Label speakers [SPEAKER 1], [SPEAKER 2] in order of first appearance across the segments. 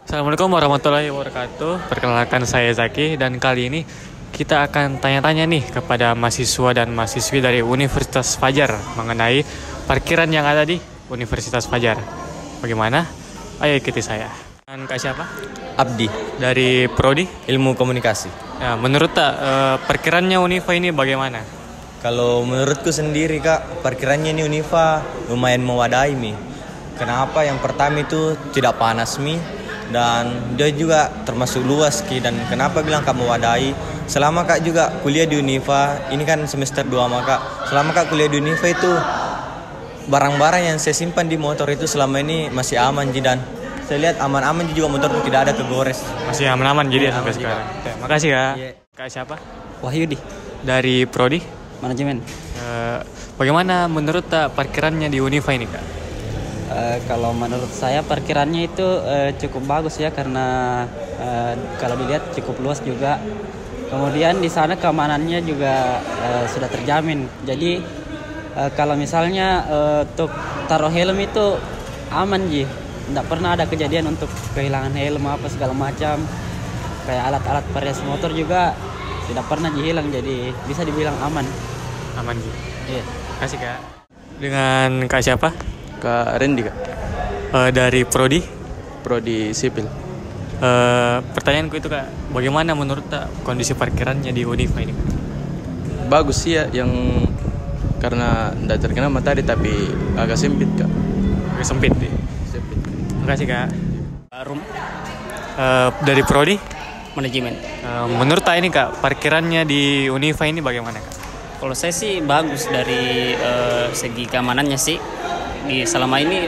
[SPEAKER 1] Assalamualaikum warahmatullahi wabarakatuh. Perkenalkan saya Zaki dan kali ini kita akan tanya-tanya nih kepada mahasiswa dan mahasiswi dari Universitas Fajar mengenai parkiran yang ada di Universitas Fajar. Bagaimana? Ayo ikuti saya. Dan Kak siapa?
[SPEAKER 2] Abdi,
[SPEAKER 1] Dari Prodi?
[SPEAKER 2] ilmu komunikasi.
[SPEAKER 1] Ya, menurut parkirannya Unifa ini bagaimana?
[SPEAKER 2] Kalau menurutku sendiri kak, parkirannya ini Unifa lumayan mewadai mi. Kenapa? Yang pertama itu tidak panas mi, dan dia juga termasuk luas ki. Dan kenapa bilang kak mewadai? Selama kak juga kuliah di Unifa, ini kan semester 2 maka selama kak kuliah di Unifa itu barang-barang yang saya simpan di motor itu selama ini masih aman ji, dan saya lihat aman-aman juga motor tidak ada kegores.
[SPEAKER 1] Masih aman-aman jadi sampai
[SPEAKER 2] aman
[SPEAKER 1] sekarang. Oke, makasih Kak.
[SPEAKER 2] Iya.
[SPEAKER 1] Kak siapa?
[SPEAKER 3] Wahyudi,
[SPEAKER 1] Dari Prodi?
[SPEAKER 3] manajemen.
[SPEAKER 1] Bagaimana menurut parkirannya di Unifa ini Kak?
[SPEAKER 3] Kalau menurut saya parkirannya itu cukup bagus ya, karena kalau dilihat cukup luas juga. Kemudian di sana keamanannya juga sudah terjamin. Jadi kalau misalnya untuk taruh helm itu aman ji. Tidak pernah ada kejadian untuk kehilangan helm apa segala macam. Kayak alat-alat perhias motor juga tidak pernah hilang, jadi bisa dibilang aman.
[SPEAKER 1] Aman Ji.
[SPEAKER 3] Iya.
[SPEAKER 1] Kasih Kak. Dengan Kak siapa?
[SPEAKER 4] Kak Rendi kak,
[SPEAKER 1] Dari Prodi.
[SPEAKER 4] prodi sipil.
[SPEAKER 1] Pertanyaanku itu Kak, bagaimana menurut kondisi parkirannya di Unifa ini Kak?
[SPEAKER 4] Bagus sih ya, yang karena tidak terkena matahari tapi agak sempit kak.
[SPEAKER 1] Agak sempit nih.
[SPEAKER 4] Sempit.
[SPEAKER 1] Makasih Kak.
[SPEAKER 3] Rum
[SPEAKER 1] Dari Prodi.
[SPEAKER 3] manajemen.
[SPEAKER 1] Menurut ini Kak, parkirannya di Unifa ini bagaimana Kak?
[SPEAKER 5] Kalau saya sih bagus dari segi keamanannya sih. Selama ini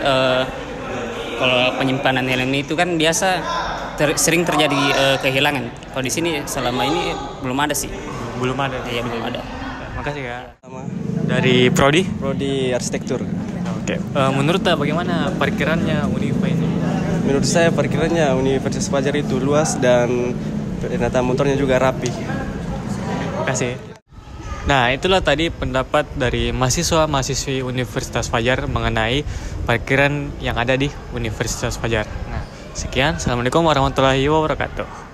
[SPEAKER 5] kalau penyimpanan helm itu kan biasa sering terjadi kehilangan. Kalau di sini selama ini belum ada sih.
[SPEAKER 1] Belum ada.
[SPEAKER 5] Iya belum ada.
[SPEAKER 1] Makasih Kak. Dari Prodi.
[SPEAKER 6] Prodi arsitektur.
[SPEAKER 1] Oke. Menurut bagaimana parkirannya Unifa ini?
[SPEAKER 6] Menurut saya parkirannya Universitas Fajar itu luas dan penataan motornya juga rapi.
[SPEAKER 1] Makasih. Nah, itulah tadi pendapat dari mahasiswa-mahasiswi Universitas Fajar mengenai parkiran yang ada di Universitas Fajar. Nah, sekian. Assalamualaikum warahmatullahi wabarakatuh.